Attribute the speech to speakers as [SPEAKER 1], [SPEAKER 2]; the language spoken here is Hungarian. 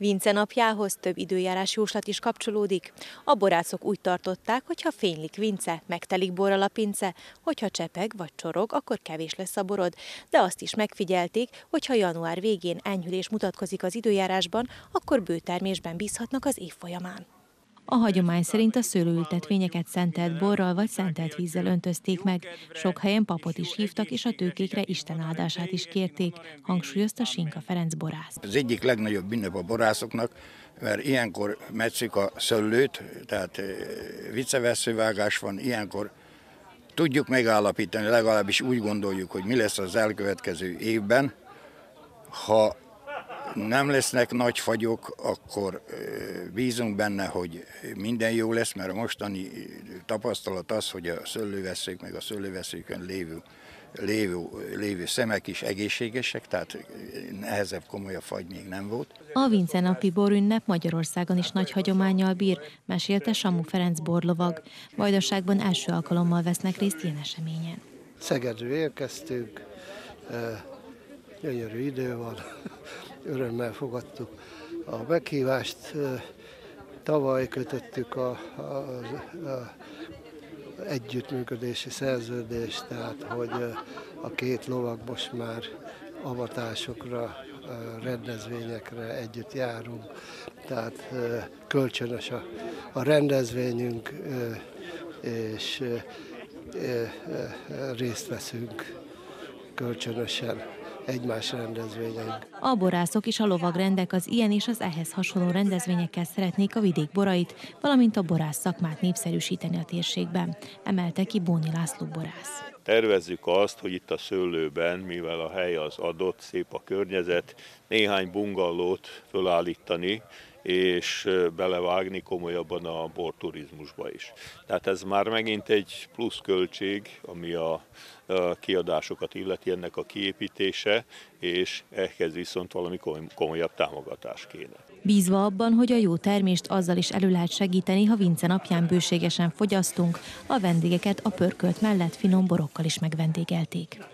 [SPEAKER 1] Vince napjához több időjárás jóslat is kapcsolódik. A borászok úgy tartották, hogy ha fénylik Vince, megtelik borral a pince, hogyha csepeg vagy csorog, akkor kevés lesz a borod, de azt is megfigyelték, hogy ha január végén enyhülés mutatkozik az időjárásban, akkor bőtermésben bízhatnak az év folyamán. A hagyomány szerint a szőlőültetvényeket szentelt borral vagy szentelt vízzel öntözték meg. Sok helyen papot is hívtak, és a tőkékre Isten áldását is kérték, hangsúlyozta Sinka Ferenc borász.
[SPEAKER 2] Az egyik legnagyobb ünnep a borászoknak, mert ilyenkor metszik a szőlőt, tehát viceveszővágás van, ilyenkor tudjuk megállapítani, legalábbis úgy gondoljuk, hogy mi lesz az elkövetkező évben. Ha nem lesznek nagy fagyok, akkor bízunk benne, hogy minden jó lesz, mert a mostani tapasztalat az, hogy a szőlőveszők meg a szőlőveszőkön lévő szemek is egészségesek, tehát nehezebb, komolyabb fagy még nem volt.
[SPEAKER 1] A Vince napi borünnep Magyarországon is nagy hagyománnyal bír, mesélte Samu Ferenc borlovag. Vajdaságban első alkalommal vesznek részt ilyen eseményen.
[SPEAKER 3] Szegedről érkeztünk, gyönyörű idő van, örömmel fogadtuk a meghívást. Tavaly kötöttük a együttműködési szerződést, tehát hogy a két lovag most már avatásokra, rendezvényekre együtt járunk, tehát kölcsönös a rendezvényünk, és részt veszünk kölcsönösen egymás rendezvényeink.
[SPEAKER 1] A borászok és a lovagrendek az ilyen és az ehhez hasonló rendezvényekkel szeretnék a vidék borait, valamint a borász szakmát népszerűsíteni a térségben, emelte ki Bóni László borász.
[SPEAKER 4] Tervezzük azt, hogy itt a szőlőben, mivel a hely az adott, szép a környezet, néhány bungallót fölállítani, és belevágni komolyabban a borturizmusba is. Tehát ez már megint egy plusz költség, ami a kiadásokat illeti, ennek a kiépítése, és ehhez viszont valami komolyabb támogatás kéne.
[SPEAKER 1] Bízva abban, hogy a jó termést azzal is elő lehet segíteni, ha Vince napján bőségesen fogyasztunk, a vendégeket a pörkölt mellett finom borokkal is megvendégelték.